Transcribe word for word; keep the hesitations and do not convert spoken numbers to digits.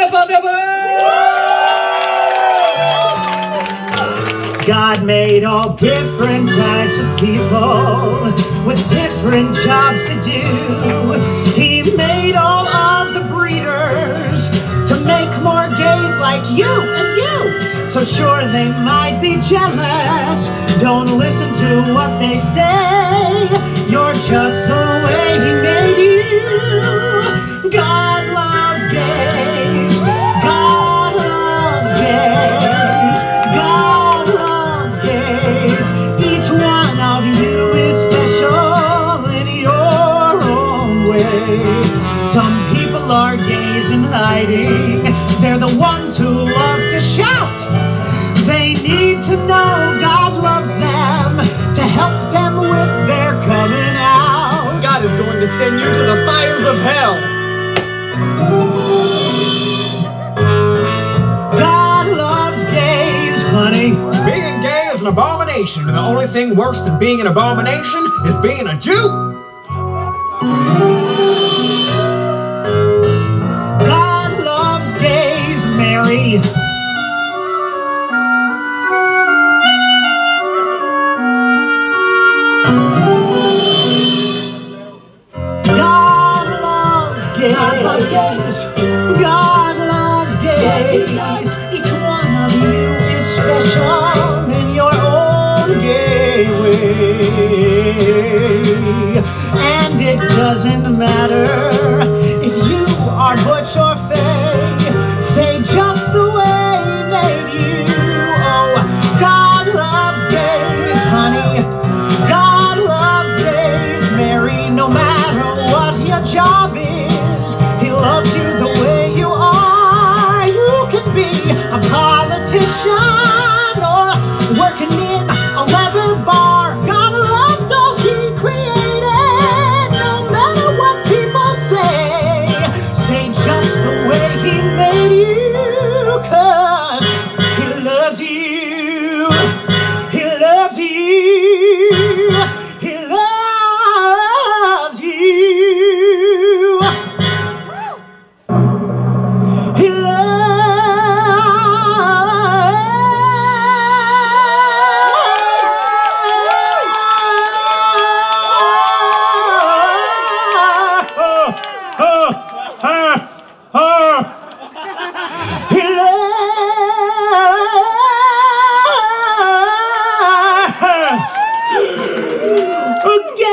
God made all different types of people with different jobs to do. He made all of the breeders to make more gays like you and you. So sure, they might be jealous. Don't listen to what they say. You're just the way he made you. God loves gays. God loves gays. God loves gays. Each one of you is special in your own way. Some people are gays in hiding. They're the ones who love to shout. They need to know God loves them to help them with their coming out. God is going to send you to the fires of hell. God loves gays, honey. Being gay is an abomination, and the only thing worse than being an abomination is being a Jew. God loves gays, Mary. God loves gays. God loves gays. God loves gays. Yes, each one of you is special in your own gay way. And it doesn't matter if you are butch or fey. Stay just the way he made you. Oh, God loves gays, honey. God loves gays, Mary. No matter what your job is, he loves you the way you are. You can be a politician or working in a leather bar. God loves all he created, no matter what people say. Stay just the way he made you, 'cause he loves you. He loves you. He loves you. He loves He loves